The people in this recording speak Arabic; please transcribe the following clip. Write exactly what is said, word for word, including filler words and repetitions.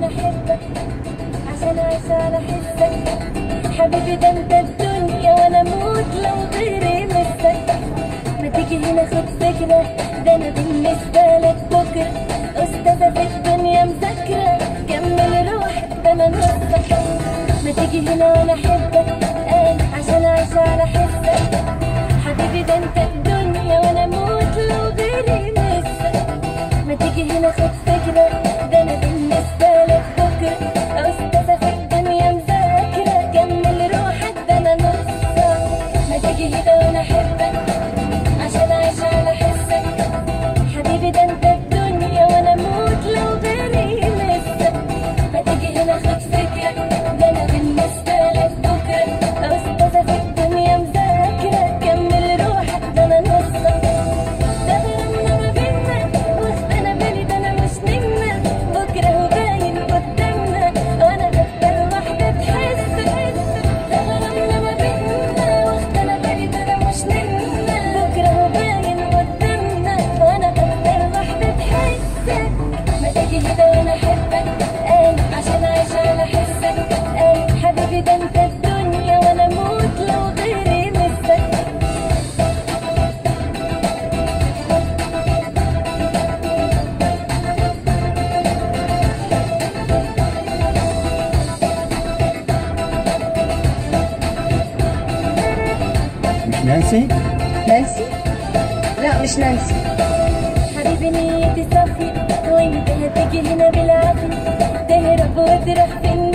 وانا احبك عشان اعيش على حسك. حبيبي ده انت الدنيا وانا اموت لو غيري مسك. ما تيجي هنا خد فكرة، ده انا بالنسبة لك بكرة استاذة في الدنيا مذاكرة. كمل روحك ده انا نصك. ما تيجي هنا وانا احبك انا عشان اعيش على حسك. حبيبي ده انت الدنيا وانا اموت لو غيري مسك. ما تيجي هنا خد فكرة، ده انا بالنسبة لك بكرة استاذة في الدنيا مذاكرة. كمل روحك ده انا نصك. ما تيجي هنا وانا احبك عشان اعيش على حسك. حبيبي ده انت الدنيا وانا اموت لو غيري مسك. ما تيجي هنا خد فكرة، ده انا بالنسبة لك بكرة استاذة في الدنيا مذاكرة. كمل روحك ده انا نصك. ده غرامنا ما بينا واخدانا بالي ده انا مش نجمة. بكرة هو باين قدامنا وانا اكتر واحدة تحسك. ده غرامنا ما بينا واخدانا بالي ده انا مش نجمة. بكرة هو باين قدامنا وانا اكتر واحدة تحسك. ما تيجي كده وانا احبك انا عشان اعيش على حسك. انا حبيبي ده انت الدنيا وانا اموت لو غيري مسك. مش نانسي؟ نانسي؟ لا مش نانسي. حبيبي نيتي صافية وانت هتيجي هنا بالعافية. تهرب وتروح فين